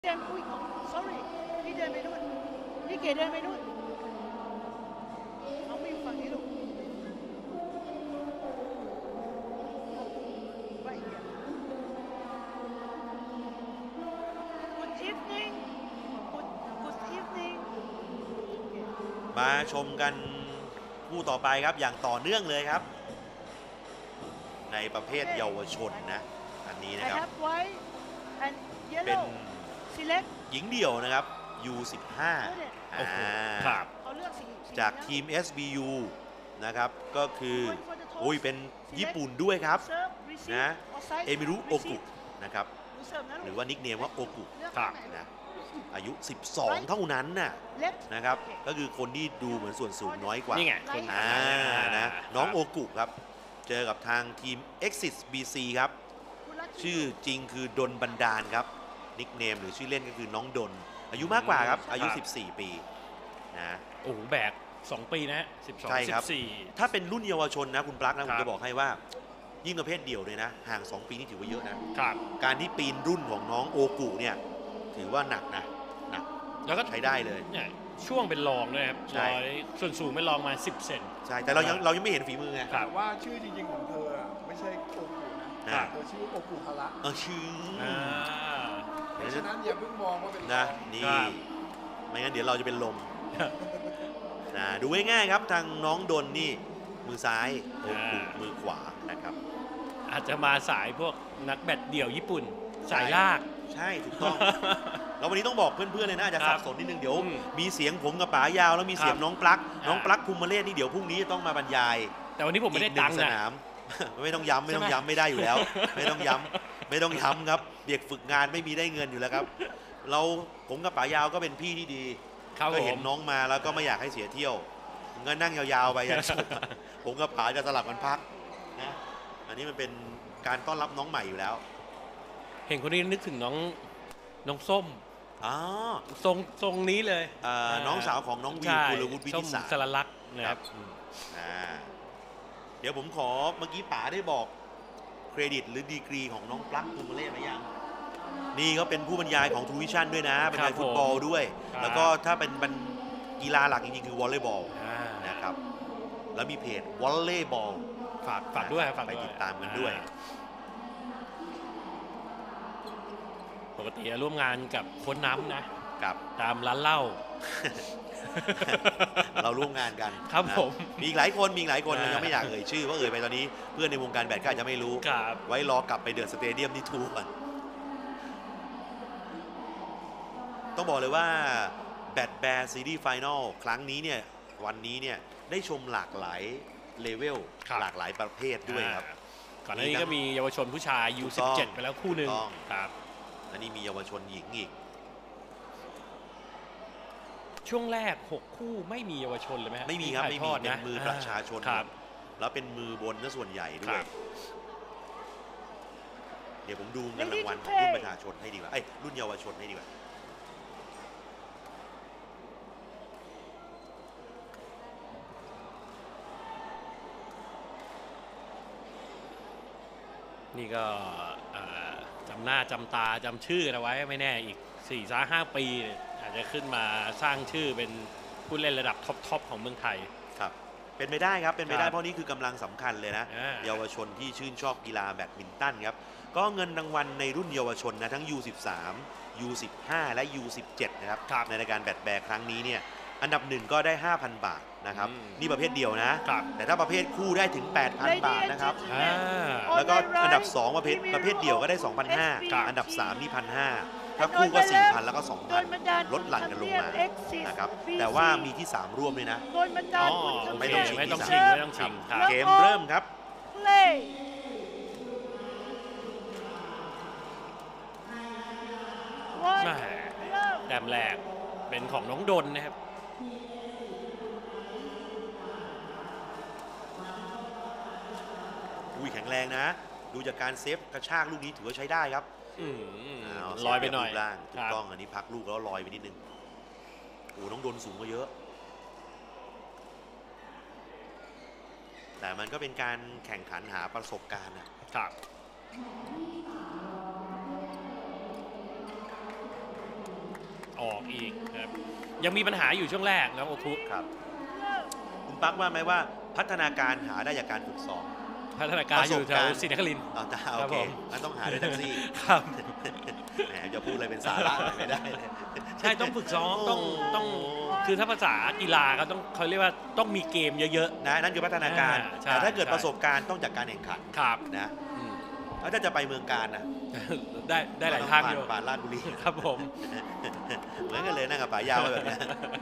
เดินอุ้ย sorry พี่เดินไปนู่นพี่เก๋เดินไปนู่นน้องไม่อยู่ฝั่งนี้ลูกไปอีกอ่ะ Good evening Good evening มาชมกันคู่ต่อไปครับอย่างต่อเนื่องเลยครับ ในประเภทเยาวชนนะอันนี้นะ I ครับ have white and เป็น yellow select หญิงเดี่ยวนะครับ U15 ครับเขาเลือกสีจากทีม SBU นะครับก็คืออุ้ยเป็นญี่ปุ่นด้วยครับนะเอมิรุโอกุนะครับหรือว่านิกเนมว่าโอกุนะอายุ 12 เท่านั้นนะครับก็คือคนที่ดูเหมือนส่วนสูงน้อยกว่านี่ไงนะน้องโอกุครับเจอกับทางทีม Exit BC ครับชื่อจริงคือดนบันดาลครับนิกเนมหรือชื่อเล่นก็คือน้องดนอายุมากกว่าครับอายุ 14 ปีนะโอ้โหแบก2 ปีนะ12 ใช่ครับ 14 ถ้าเป็นรุ่นเยาวชนนะคุณปลั๊กนะผมจะบอกให้ว่ายิ่งประเภทเดี่ยวเลยนะห่าง 2 ปีนี่ถือว่าเยอะนะครับการที่ปีนรุ่นของน้องโอกุเนี่ยถือว่าหนักนะหนักแล้วก็ใช้ได้เลยเนี่ยช่วงเป็นรองด้วยครับส่วนสูงเป็นรองมา10 เซนใช่แต่เรายังไม่เห็นฝีมือไงแต่ว่าชื่อจริงๆของเธอไม่ใช่โอกุนะเธอชื่อโอกุฮาระชื่อเพราะฉะนั้นอย่าเพิ่งมองว่าเป็นนะนี่ไม่งั้นเดี๋ยวเราจะเป็นลมนะดูง่ายๆครับทางน้องดนนี่มือซ้ายโอกุมือขวานะครับอาจจะมาสายพวกนักแบดเดี่ยวญี่ปุ่นสายลากใช่ถูกต้องแล้ววันนี้ต้องบอกเพื่อนๆเลยนะอาจจะสับสนนิดนึงเดี๋ยวมีเสียงผมกับป๋ายาวแล้วมีเสียงน้องปลั๊กภูมิเรศนี่เดี๋ยวพรุ่งนี้จะต้องมาบรรยายแต่วันนี้ผมไม่ได้ตังค์สนามไม่ต้องย้ำไม่ได้อยู่แล้วไม่ต้องย้ำครับเด็กฝึกงานไม่มีได้เงินอยู่แล้วครับผมกับป๋ายาวก็เป็นพี่ที่ดีก็เห็นน้องมาแล้วก็ไม่อยากให้เสียเที่ยวเงินนั่งยาวๆไปยันจบผมกับป๋าจะสลับกันพักนะอันนี้มันเป็นการต้อนรับน้องใหม่อยู่แล้วเห็นคนนี้นึกถึงน้องส้มทรงนี้เลยน้องสาวของน้องวิวกุลวุฒิวิทิศาสารลักษณ์นะครับเดี๋ยวผมขอเมื่อกี้ป๋าได้บอกเครดิตหรือดีกรีของน้องปลั๊กภูมิเรศไหมยังนี่ก็เป็นผู้บรรยายของทูวิชั่นด้วยนะเป็นฟุตบอลด้วยแล้วก็ถ้าเป็นกีฬาหลักจริงๆคือวอลเลย์บอลนะครับแล้วมีเพจวอลเลย์บอลฝากด้วยไปติดตามกันด้วยปกติร่วมงานกับโค้ชน้ำนะครับตามร้านเหล้าเราร่วมงานกันครับผมมีอีกหลายคนเรายังไม่อยากเอ่ยชื่อเพราะเอ่ยไปตอนนี้เพื่อนในวงการแบดก็อาจจะไม่รู้ไว้รอกลับไปเดือดสเตเดียมที่ทูก่อนต้องบอกเลยว่าแบดแบร์ซีรีส์ไฟนอลครั้งนี้เนี่ยวันนี้เนี่ยได้ชมหลากหลายเลเวลหลากหลายประเภทด้วยครับก่อนหน้านี้ก็มีเยาวชนผู้ชาย U17 ไปแล้วคู่หนึ่งครับและนี่มีเยาวชนหญิงอีกช่วงแรก6คู่ไม่มีเยาวชนเลยไหมไม่มีครับไม่มีเป็นมือประชาชนแล้วเป็นมือบนซะส่วนใหญ่ด้วยเดี๋ยวผมดูเงินรางวัลรุ่นประชาชนให้ดีกว่ารุ่นเยาวชนให้ดีกว่านี่ก็จำหน้าจำตาจำชื่อเอาไว้ไม่แน่อีก 4-5 ปีอาจจะขึ้นมาสร้างชื่อเป็นผู้เล่นระดับท็อปของเมืองไทยครับเป็นไปได้ครับเป็นไปได้เพราะนี่คือกำลังสำคัญเลยนะเยาวชนที่ชื่นชอบกีฬาแบดมินตันครับก็เงินรางวัลในรุ่นเยาวชนนะทั้ง U13 U15 และ U17 นะครับในรายการแบดแบร์ครั้งนี้เนี่ยอันดับ1ก็ได้ 5,000 บาทนะครับนี่ประเภทเดียวนะแต่ถ้าประเภทคู่ได้ถึง 8,000 บาทนะครับแล้วก็อันดับ2ประเภทเดียวก็ได้ 2,500 อันดับ3นี่ 1,500 ถ้าคู่ก็ 4,000 แล้วก็ 2,000 ลดหลั่นกันลงมานะครับแต่ว่ามีที่3ร่วมเลยนะไม่ต้องชิงเกมเริ่มครับแต้มแรกเป็นของน้องดนนะครับแข็งแรงนะดูจากการเซฟกระชากลูกนี้ถือว่าใช้ได้ครับลอยไปหน่อยถูกต้องอันนี้พักลูกแล้วลอยไปนิดนึงน้องดนสูงกว่าเยอะแต่มันก็เป็นการแข่งขันหาประสบการณ์นะครับออกอีกครับยังมีปัญหาอยู่ช่วงแรกนะโอคุครับคุณปักว่าไหมว่าพัฒนาการหาได้จากการฝึกซ้อมพัฒนาการอยู่แถวศรีนครินทร์อ๋อโอเคงั้นต้องหาด้วยแท็กซี่ครับแหมจะพูดอะไรเป็นสาระไม่ได้เลยใช่ต้องฝึกซ้อมต้องคือถ้าภาษากีฬาเขาเรียกว่าต้องมีเกมเยอะนะนั่นคือพัฒนาการใช่แต่ถ้าเกิดใช่ประสบการณ์ต้องจากการแข่งขันๆครับนะอืมแล้วถ้าจะไปเมืองการนะได้หลายทางอยู่ผ่านราชบุรีครับผมเหมือนกันเลยนั่งกับป๋ายาวไปแบบนี้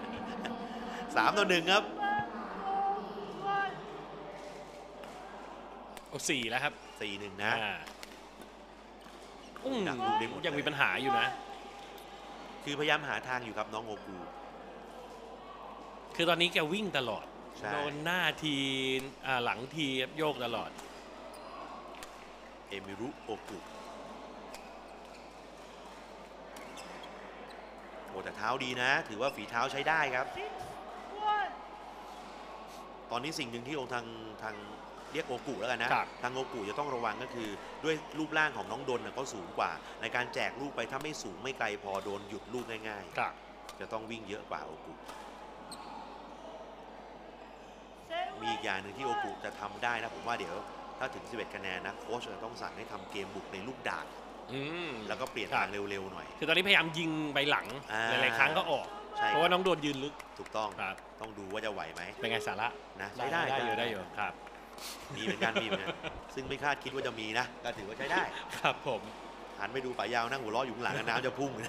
3-1 ครับ 4แล้วครับ 4-1 นะ ดักลูกนี้หมดยังมีปัญหาอยู่นะคือพยายามหาทางอยู่ครับน้องโอกูคือตอนนี้แกวิ่งตลอดใช่โดนหน้าทีหลังทีโยกตลอดเอมิรุโอกุโอ้แต่เท้าดีนะ ถือว่าฝีเท้าใช้ได้ครับ ตอนนี้สิ่งหนึ่งที่องค์ทางเรียกโอกุแล้วกันนะครับทางโอกุจะต้องระวังก็คือด้วยรูปร่างของน้องดนเขาสูงกว่า ในการแจกลูกไปถ้าไม่สูงไม่ไกลพอโดนหยุดลูกง่ายครับๆ จะต้องวิ่งเยอะกว่าโอกุมีอีกอย่างหนึ่งที่โอกุจะทำได้นะผมว่าเดี๋ยวถ้าถึง 11 คะแนนนะโค้ชจะต้องสั่งให้ทำเกมบุกในลูกดาบ แล้วก็เปลี่ยนทางเร็วๆหน่อยคือตอนนี้พยายามยิงไปหลัง หลายๆครั้งก็ออกใช่เพราะว่าน้องโดนยืนลึกถูกต้องครับต้องดูว่าจะไหวไหมเป็นไงสาระนะใช้ได้ได้อยู่ครับมีเหมือนกันซึ่งไม่คาดคิดว่าจะมีนะก็ถือว่าใช้ได้ครับผมหันไปดูป๋ายาวนั่งหัวเราะอยู่ข้างหลังน้ำจะพุ่ง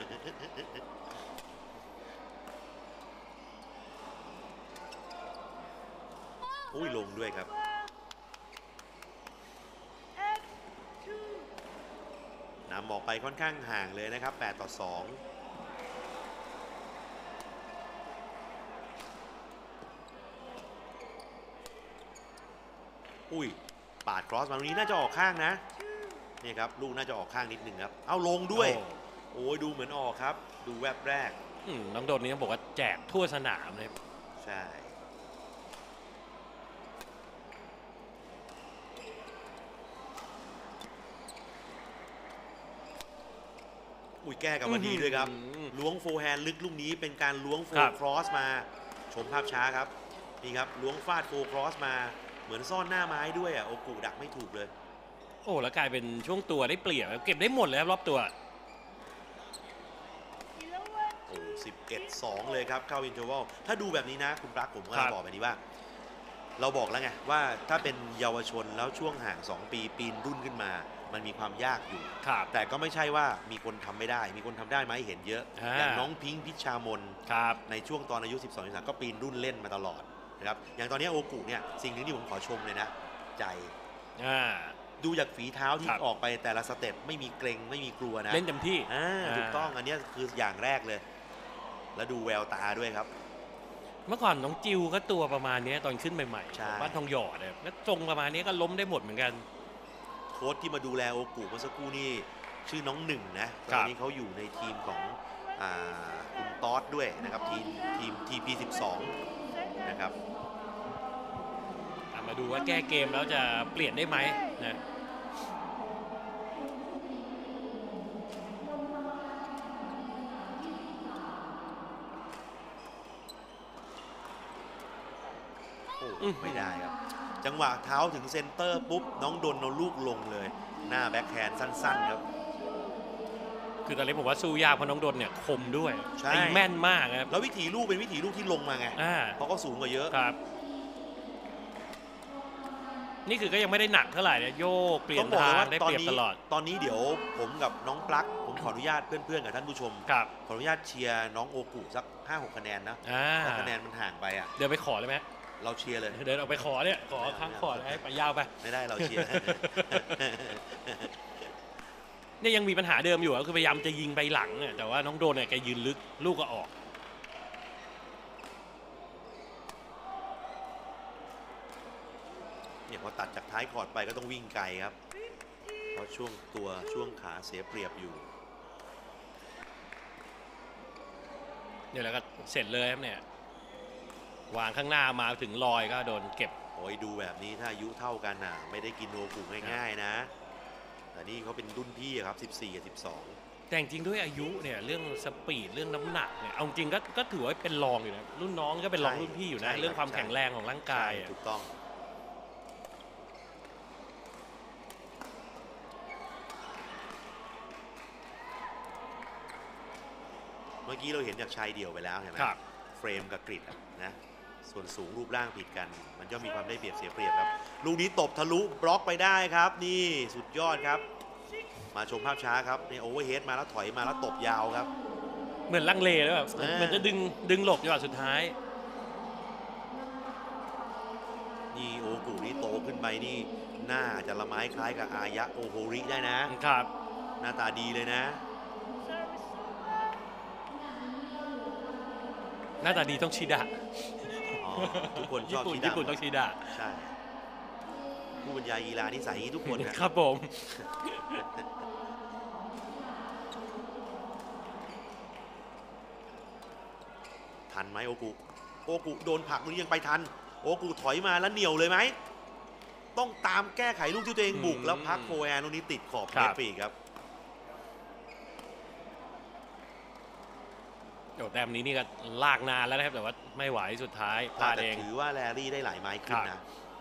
อุ้ยลงด้วยครับนำออกไปค่อนข้างห่างเลยนะครับ8-2อุ้ยปาดครอสมาตรงนี้น่าจะออกข้างนะนี่ครับลูกน่าจะออกข้างนิดนึงครับเอาลงด้วยโอ้ยดูเหมือนออกครับดูแวบแรกน้องโดนนี้ต้องบอกว่าแจกทั่วสนามเลยใช่อุ้ยแก้กลับมาดีด้วยครับล้วงโฟร์แฮนด์ลึกลูกนี้เป็นการล้วงโฟร์ครอสมาชมภาพช้าครับนี่ครับล้วงฟาดโฟร์ครอสมาเหมือนซ่อนหน้าไม้ด้วยอ่ะโอกุดักไม่ถูกเลยโอ้แล้วกลายเป็นช่วงตัวได้เปรียบเก็บได้หมดเลยครับรอบตัวโอ้11-2เลยครับเข้าอินเทอร์วัลถ้าดูแบบนี้นะคุณปลั๊กผมก็บอกแบบนี้ว่าเราบอกแล้วไงว่าถ้าเป็นเยาวชนแล้วช่วงห่าง2 ปีปีนรุ่นขึ้นมามันมีความยากอยู่แต่ก็ไม่ใช่ว่ามีคนทำไม่ได้มีคนทำได้ไหมเห็นเยอะอย่างน้องพิงค์พิชามนในช่วงตอนอายุ 12-13 ก็ปีนรุ่นเล่นมาตลอดนะครับอย่างตอนนี้โอกุเนี่ยสิ่งหนึ่งที่ผมขอชมเลยนะใจดูจากฝีเท้าที่ออกไปแต่ละสเต็ปไม่มีเกรงไม่มีกลัวนะเล่นเต็มที่ถูกต้องอันนี้คืออย่างแรกเลยแล้วดูแววตาด้วยครับเมื่อก่อนน้องจิวก็ตัวประมาณนี้ตอนขึ้นใหม่ๆบ้านทองหยอดเนี่ยก็ทรงประมาณนี้ก็ล้มได้หมดเหมือนกันโค้ชที่มาดูแลโอกุเมื่อสักครู่นี่ชื่อน้องหนึ่งนะตอนนี้เขาอยู่ในทีมของคุณต๊อดด้วยนะครับทีม TP12 นะครับมาดูว่าแก้เกมแล้วจะเปลี่ยนได้ไหมนะไม่ได้ครับจังหวะเท้าถึงเซนเตอร์ปุ๊บน้องดนเอาลูกลงเลยหน้าแบ็คแฮนด์สั้นๆครับคือตอนนี้ผมว่าสู้ยากเพราะน้องดนเนี่ยคมด้วยตีแม่นมากครับแล้ววิถีลูกเป็นวิถีลูกที่ลงมาไงเพราะก็สูงกว่าเยอะครับนี่คือก็ยังไม่ได้หนักเท่าไหร่เนี่ยโยกเปลี่ยนทางได้เปรียบตลอดตอนนี้เดี๋ยวผมกับน้องปลั๊กผมขออนุญาตเพื่อนๆกับท่านผู้ชมขออนุญาตเชียร์น้องโอกุสัก 5-6 คะแนนนะเพราะคะแนนมันห่างไปอ่ะเดินไปขอเลยไหมเราเชียร์เลยเดินออกไปขอเนี่ยขอครั้งขอให้ไปยาวไปไม่ได้เราเชียร์เนี่ยยังมีปัญหาเดิมอยู่ก็คือพยายามจะยิงไปหลังแต่ว่าน้องโดนเนี่ยแกยืนลึกลูกก็ออกเนี่ยพอตัดจากท้ายคอร์ดไปก็ต้องวิ่งไกลครับเพราะช่วงขาเสียเปรียบอยู่เนี่ยแล้วก็เสร็จเลยครับเนี่ยวางข้างหน้ามาถึงลอยก็โดนเก็บโอ้ยดูแบบนี้ถ้าอายุเท่ากันไม่ได้กินโอกุง่ายๆนะแต่นี่เขาเป็นรุ่นพี่ครับ14 กับ 12 แต่จริงด้วยอายุเนี่ยเรื่องสปีดเรื่องน้ำหนักเนี่ยเอาจริงก็ถือว่าเป็นรองอยู่นะรุ่นน้องก็เป็นรองรุ่นพี่อยู่นะเรื่องความแข็งแรงของร่างกายถูกต้องเมื่อกี้เราเห็นจากชายเดี่ยวไปแล้วใช่ไหมเฟรมกับกริดนะส่วนสูงรูปร่างผิดกันมันก็มีความได้เปรียบเสียเปรียบครับลูกนี้ตบทะลุบล็อกไปได้ครับนี่สุดยอดครับมาชมภาพช้าครับนี่โอเวอร์เฮดมาแล้วถอยมาแล้วตบยาวครับเหมือนลังเลแล้วแบบเหมือนจะดึงหลบจังหวะสุดท้ายนี่โอกุนี่โตขึ้นไปนี่หน้าจะละไม้คล้ายกับอายะโอโฮริได้นะครับหน้าตาดีเลยนะหน้าตาดีต้องชิดะทุกคนชอบชิดะญี่ปุ่นต้องชิดะใช่ผู้บรรยายกีฬานี่ใส่ทุกคนนะครับผมทันไหมโอกุโดนผลักนี่ยังไปทันโอกุถอยมาแล้วเหนียวเลยไหมต้องตามแก้ไขลูกที่ตัวเองบุกแล้วพักโฟแอนตรงนี้ติดขอบเน็ตปีกครับโอ้แต้มนี้นี่ก็ลากนานแล้วนะครับแต่ว่าไม่ไหวสุดท้ายพลาดเองถือว่าแลรี่ได้หลายไม้ขึ้นนะ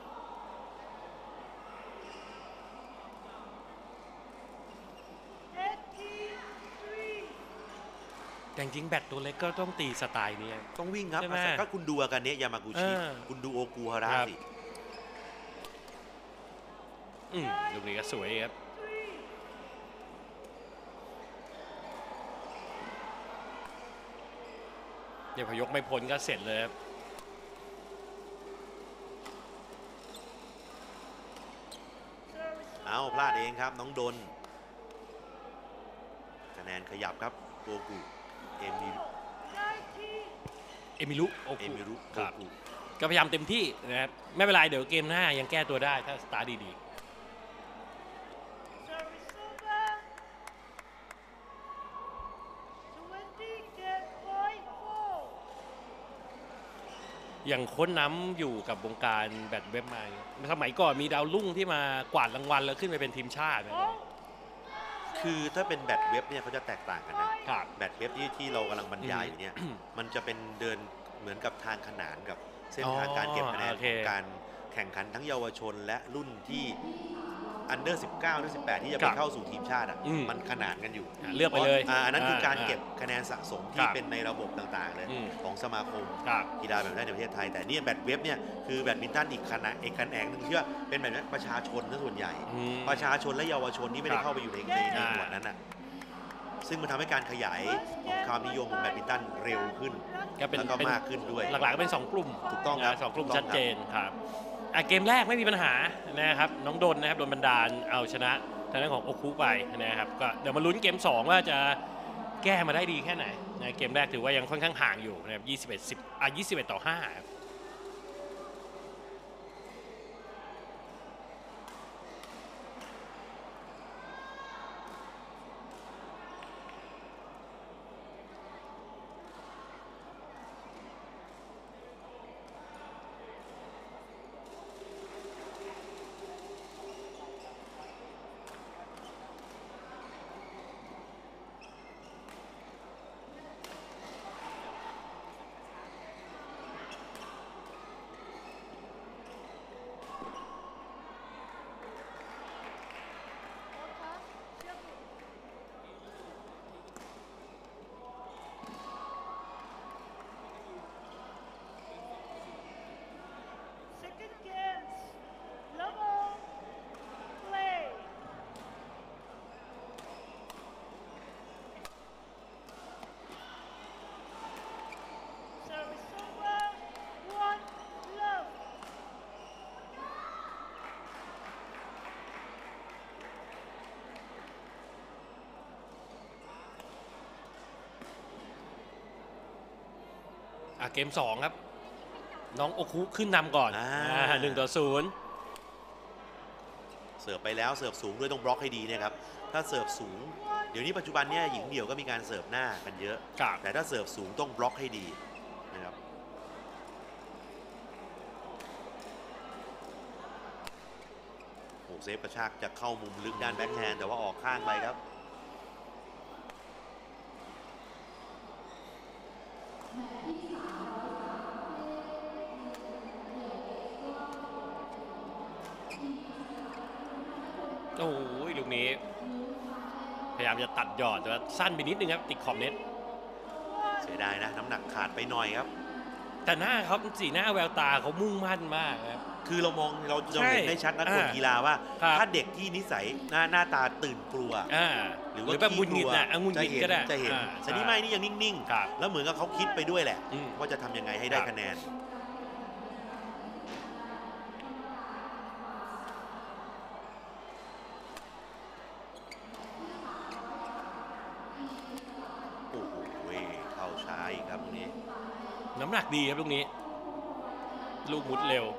แต่จริงแบตตัวเล็กก็ต้องตีสไตล์นี้ต้องวิ่งครับก็คุณดูกันเนี้ยยามากุชิคุณดูโอกุฮาระสิลูกนี้ก็สวยครับเดี๋ยวพยกไม่พ้นก็เสร็จเลยครับเอาพลาดเองครับน้องดนคะแนนขยับครับโอกุเอมิรุครับก็พยายามเต็มที่นะครับไม่เป็นไรเดี๋ยวเกมหน้ายังแก้ตัวได้ถ้าสตาร์ทดีๆอย่างค้นน้ำอยู่กับวงการแบดเว็บมาสมัยก่อนมีดาวรุ่งที่มากวาดรางวัลแล้วขึ้นไปเป็นทีมชาติคือถ้าเป็นแบดเว็บเนี่ยเขาจะแตกต่างกันนะแบดเว็บที่เรากำลังบรรยายอยู่เนี่ยมันจะเป็นเดินเหมือนกับทางขนานกับเส้นทางการเก็บคะแนนของการแข่งขันทั้งเยาวชนและรุ่นที่อันเดอร์19 อันเดอร์18ที่จะไปเข้าสู่ทีมชาติมันขนานกันอยู่เลือกไปเลยอันนั้นคือการเก็บคะแนนสะสมที่เป็นในระบบต่างๆเลยของสมาคมกีฬาแบบนั้นในประเทศไทยแต่นี่แบดเว็บเนี่ยคือแบดมินตันอีกขนาดเอกแขนงนึงที่ว่าเป็นแบบนั้นประชาชนซะส่วนใหญ่ประชาชนและเยาวชนที่ไม่ได้เข้าไปอยู่ในหมวดนั้นซึ่งมันทำให้การขยายของความนิยมของแบดมินตันเร็วขึ้นแล้วก็มากขึ้นด้วยหลักๆก็เป็น2กลุ่มถูกต้องครับ 2กลุ่มชัดเจนครับเกมแรกไม่มีปัญหานะครับน้องดนนะครับโดนบันดาลเอาชนะทางด้านของโอคุไปนะครับก็เดี๋ยวมาลุ้นเกม2ว่าจะแก้มาได้ดีแค่ไหนนะเกมแรกถือว่ายังค่อนข้างห่างอยู่นะครับ21-5ครับเกม2ครับน้องโอคุขึ้นนำก่อน1-0 เสิร์ฟไปแล้วเสิร์ฟสูงด้วยต้องบล็อกให้ดีเนี่ยครับถ้าเสิร์ฟสูงเดี๋ยวนี้ปัจจุบันเนี่ยหญิงเดี่ยวก็มีการเสิร์ฟหน้ากันเยอะแต่ถ้าเสิร์ฟสูงต้องบล็อกให้ดีนะครับโอ้เซฟกระชากจะเข้ามุมลึกด้านแบ็คแฮนด์แต่ว่าออกข้างไปครับามจะตัดหยอดแต่ว่าสั้นไปนิดนึงครับติดขอบเน็ตเสียดายนะน้ำหนักขาดไปหน่อยครับแต่หน้าเขาสีหน้าแววตาเขามุ่งมั่นมากครับคือเรามองเราใช่เห็นได้ชัดนะคนกีฬาว่าครับถ้าเด็กที่นิสัยหน้าตาตื่นกลัว หรือว่าแบบงุนงิดนะงุนงิดก็ได้จะเห็นสนี่ไม่นี่ยังนิ่งครับๆแล้วเหมือนกับเขาคิดไปด้วยแหละอืมว่าจะทำยังไงให้ได้ครับคะแนนโอ้โหเข้าช้าอีกครับตรงนี้น้ำหนักดีครับลูกนี้ ลูกมุดเร็ว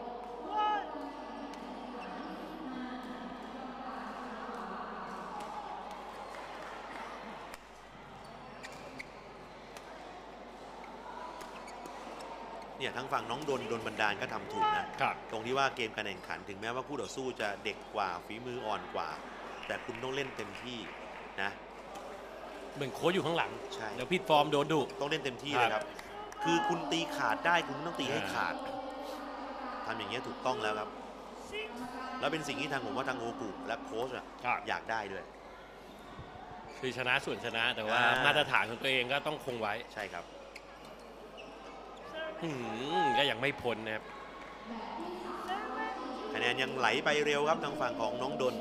เนี่ยทั้งฝั่งน้องดนบันดาลก็ทำถูกนะครับตรงที่ว่าเกมการแข่งขันถึงแม้ว่าคู่ต่อสู้จะเด็กกว่าฝีมืออ่อนกว่า แต่คุณต้องเล่นเต็มที่นะเหมือนโค้ชอยู่ข้างหลังใช่เดี๋ยวผิดฟอร์มโดนดุต้องเล่นเต็มที่ครับเลยครับ คือคุณตีขาดได้คุณต้องตีให้ขาดทำอย่างเงี้ยถูกต้องแล้วครับ แล้วเป็นสิ่งที่ทางผมว่าทางโอกุและโค้ชอะครับอยากได้ด้วยคือชนะส่วนชนะ แต่ว่าอ่ามาตรฐานของตัวเองก็ต้องคงไว้ใช่ครับก็ยังไม่พ้นนะครับคะแนนยังไหลไปเร็วครับทางฝั่งของน้องดน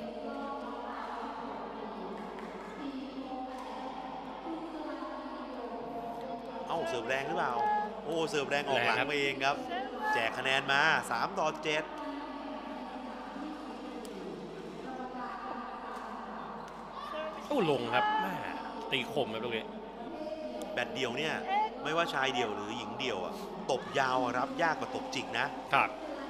เอ้าเสิร์ฟแรงหรือเปล่า โอ้เสิร์ฟแรงออกหลังแรงครับไปเองครับ แจกคะแนนมา3-7 โอ้ลงครับแม่ตีคมครับลูกนี้แบตเดียวเนี่ยไม่ว่าชายเดี่ยวหรือหญิงเดี่ยวอะตบยาวอะรับยากกว่าตบจิกนะครับ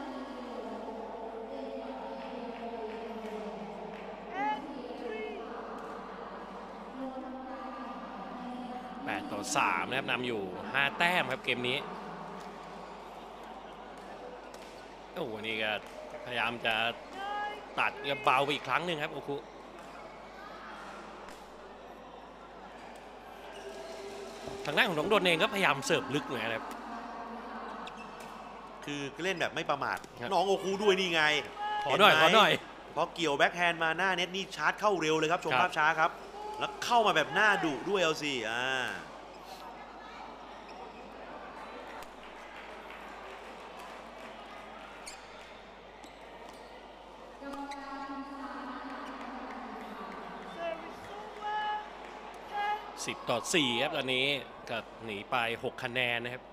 8-3นะครับนำอยู่ 5 แต้มครับเกมนี้ โอ้โหนี่ก็พยายามจะตัดเบาไปอีกครั้งหนึ่งครับโอคุทางด้านของน้องดนเองก็พยายามเสิร์ฟลึกนะครับคือเล่นแบบไม่ประมาทครับน้องโอคูด้วยนี่ไงขอหน่อยเไมขอหน่อยพอเกี่ยวแบ็คแฮนด์มาหน้าเน็ตนี่ชาร์จเข้าเร็วเลยครับชมครับภาพช้าครับ แล้วเข้ามาแบบหน้าดุด้วยเอาสิ 10-4ครับตอนนี้ก็หนีไป 6 คะแนนนะครับ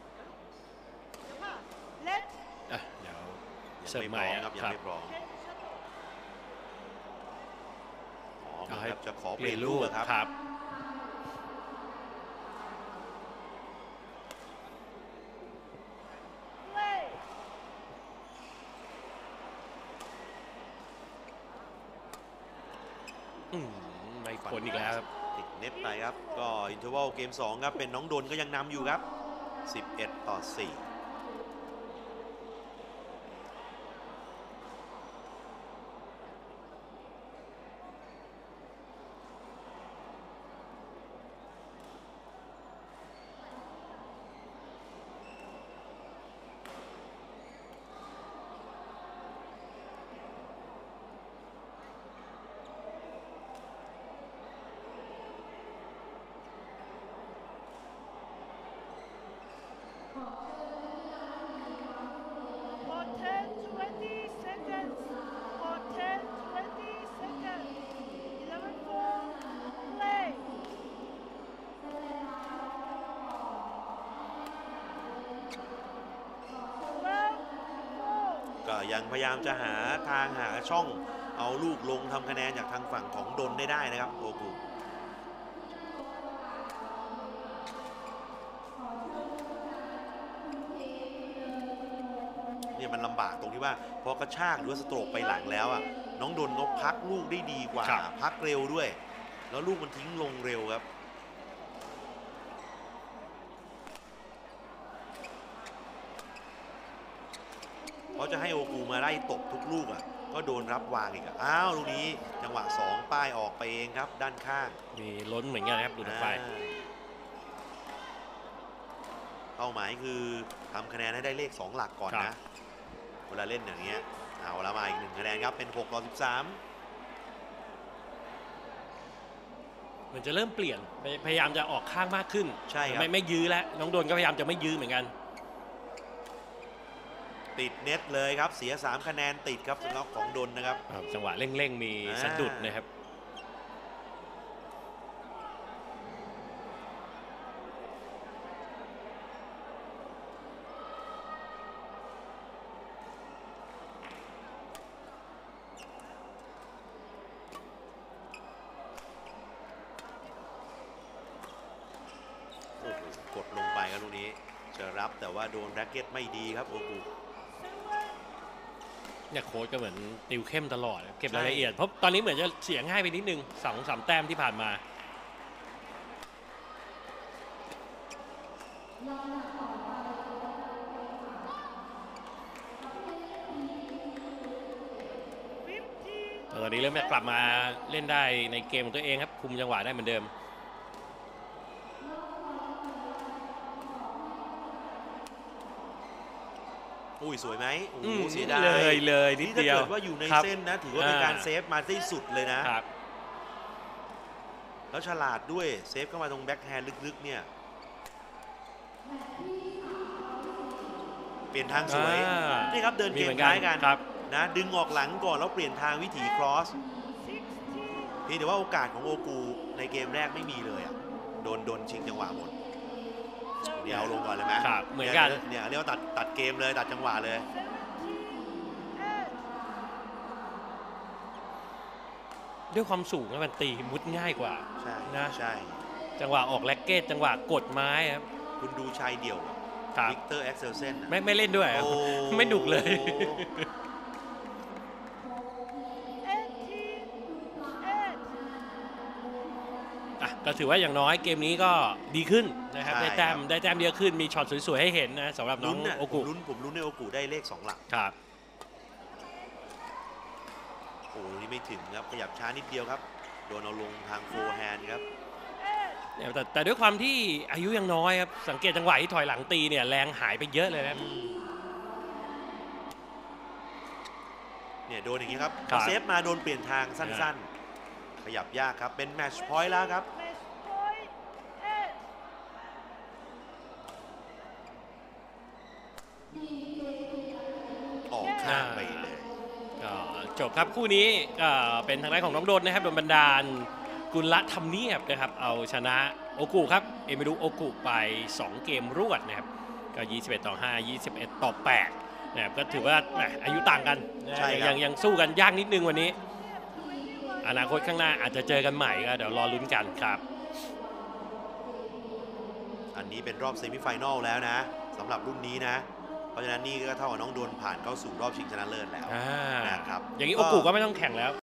อ่ะเดี๋ยวยัเสิร์ฟงใหไม่ม่พร้อมครับยังครับไม่พร้อมเหมือนกับจะขอเปเปลี่ลี่ยยนนลูลูกกอะครับครับ ไม่พ้นอีกแล้วครับติดเน็ตไปครับ ก็อินเทอร์วัลเกม 2 ครับ เป็นน้องดนก็ยังนำอยู่ครับ 11-4ก็ยังพยายามจะหาทางหาช่องเอาลูกลงทำคะแนนจากทางฝั่งของดนได้นะครับโอกุเนี่ยมันลำบากตรงที่ว่าพอกระชากหรือว่าสโตรกไปหลังแล้วอ่ะน้องดนก็พักลูกได้ดีกว่าครับพักเร็วด้วย แล้วลูกมันทิ้งลงเร็วครับเพราะจะให้โอกูมาไล่ตบทุกลูกอ่ะก็โดนรับวางอีกอ่ะอ้าวลูกนี้จังหวะ2ป้ายออกไปเองครับด้านข้างมีล้นเหมือนกันนะครับดูต่อไปเป้าหมายคือทำคะแนนให้ได้เลข2หลักก่อนครันะบเวลาเล่นอย่างเงี้ยเอาละมาอีก1คะแนนครับเป็น6-13 มันจะเริ่มเปลี่ยนพยายามจะออกข้างมากขึ้นใช่ครับไม่ยื้อแล้วน้องโดนก็พยายามจะไม่ยื้อเหมือนกันติดเน็ตเลยครับเสีย3คะแนนติดครับสำหรับของดนนะครับจังหวะเร่งๆมีสะดุดนะครับโอ้โหกดลงไปครับลูกนี้จะรับแต่ว่าโดนแร็กเก็ตไม่ดีครับโอกูเนี่ยโค้ชก็เหมือนติวเข้มตลอดเก็บใช่รายละเอียดเพราะตอนนี้เหมือนจะเสียง่ายไปนิดนึง2-3 แต้มที่ผ่านมาตอนนี้เริ่มจะกลับมาเล่นได้ในเกมของตัวเองครับคุมจังหวะได้เหมือนเดิมอุ้ยสวยไหมโอ้อืโหมเสียดายเลยนิดนี่ถ้าเดียวเกิดว่าอยู่ในครับเส้นนะถือว่าเป็นการเซฟมาได้สุดเลยนะครับแล้วฉลาดด้วยเซฟเข้ามาตรงแบ็คแฮนด์ลึกๆเนี่ยเปลี่ยนทางสวยนี่ครับเดินเกมคล้ายกันครับนะดึงออกหลังก่อนแล้วเปลี่ยนทางวิถีครอสเพียงแต่ว่าโอกาสของโอกูในเกมแรกไม่มีเลยอ่ะโดนชิงจังหวะหมดเดี๋ยวเอาลงก่อนเลยไหมครับเหมือนกันเนี่ยเรียกว่าตัดเกมเลยตัดจังหวะเลยด้วยความสูงแล้วมันตีมุดง่ายกว่าใช่นะใช่จังหวะออกแร็กเก็ตจังหวะกดไม้ครับคุณดูชายเดี่ยวครับวิกเตอร์เอ็กเซลเซนไม่เล่นด้วยครับโอ้ไม่ดุเลย ก็ถือว่าอย่างน้อยเกมนี้ก็ดีขึ้นนะครับใช่ได้แต้มครับได้แต้มเยอะขึ้นมีช็อตสวยๆให้เห็นนะสำหรับน้องลุ้นน่ะโอผกุมลุ้นในโอกูได้เลข2 หลักครับโอ้นี่ไม่ถึงครับขยับช้านิดเดียวครับโดนเอาลงทางโฟร์แฮนด์ครับแต่ด้วยความที่อายุยังน้อยครับสังเกตจังหวะที่ถอยหลังตีเนี่ยแรงหายไปเยอะเลยนะเนี่ยโดนอย่างนี้ครับครับเซฟมาโดนเปลี่ยนทางสั้นๆ ขยับยากครับเป็นแมตช์พอยต์แล้วครับออกข้างไปเลยก็จบครับคู่นี้ก็เป็นทางด้านของน้องโดนนะครับโดนบันดาลกุลธรรมเนียบนะครับเอาชนะโอกุครับเอมิรุโอกุไป2 เกมรวดนะครับก็21-5 21-8นะครับก็ถือว่าอายุต่างกันนะใช่ครับยังสู้กันยากนิดนึงวันนี้ อนาคตข้างหน้าอาจจะเจอกันใหม่ก็เดี๋ยวรอลุ้นกันครับอันนี้เป็นรอบเซมิไฟแนลแล้วนะสำหรับรุ่นนี้นะ เพราะฉะนั้นนี่ก็เท่ากับน้องโดนผ่านเข้าสู่รอบชิงชนะเลิศแล้วนะครับอย่างนี้โอกุก็ไม่ต้องแข่งแล้ว